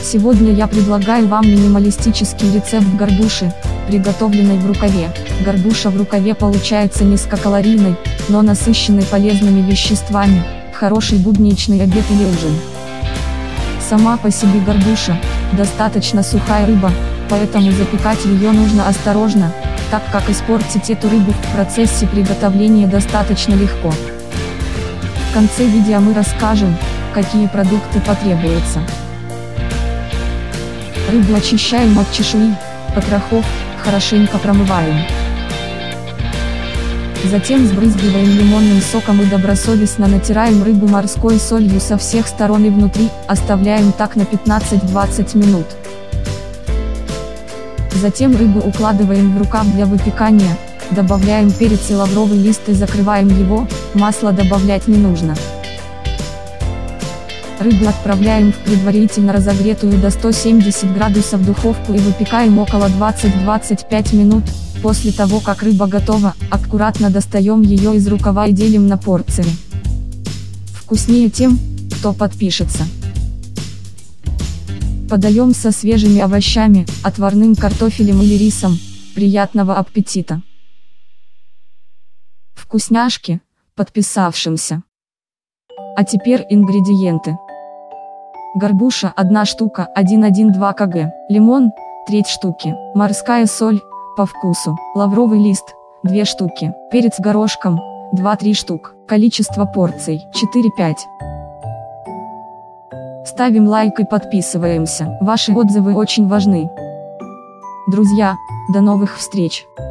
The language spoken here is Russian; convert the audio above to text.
Сегодня я предлагаю вам минималистический рецепт горбуши, приготовленной в рукаве. Горбуша в рукаве получается низкокалорийной, но насыщенной полезными веществами, хороший будничный обед или ужин. Сама по себе горбуша – достаточно сухая рыба, поэтому запекать ее нужно осторожно, так как испортить эту рыбу в процессе приготовления достаточно легко. В конце видео мы расскажем, какие продукты потребуются. Рыбу очищаем от чешуи, потрохов, хорошенько промываем. Затем сбрызгиваем лимонным соком и добросовестно натираем рыбу морской солью со всех сторон и внутри, оставляем так на 15-20 минут. Затем рыбу укладываем в рукав для выпекания, добавляем перец и лавровый лист и закрываем его, масло добавлять не нужно. Рыбу отправляем в предварительно разогретую до 170 градусов духовку и выпекаем около 20-25 минут. После того как рыба готова, аккуратно достаем ее из рукава и делим на порции. Вкуснее тем, кто подпишется. Подаем со свежими овощами, отварным картофелем или рисом. Приятного аппетита! Вкусняшки, подписавшимся. А теперь ингредиенты. Горбуша 1 штука 1,1-2 кг, лимон 1/3 штуки, морская соль по вкусу, лавровый лист 2 штуки, перец горошком 2-3 штук, количество порций 4-5. Ставим лайк и подписываемся, ваши отзывы очень важны. Друзья, до новых встреч!